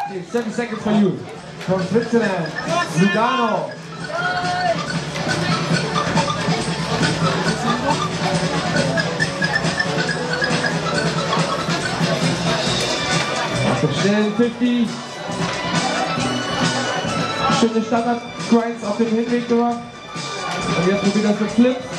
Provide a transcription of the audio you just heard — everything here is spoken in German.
Okay, 7 seconds for you. From Switzerland, Lugano. Schnell 50. Schöne Standard-Grinds auf dem Hinweg gemacht. Und jetzt probiert das mit Flips.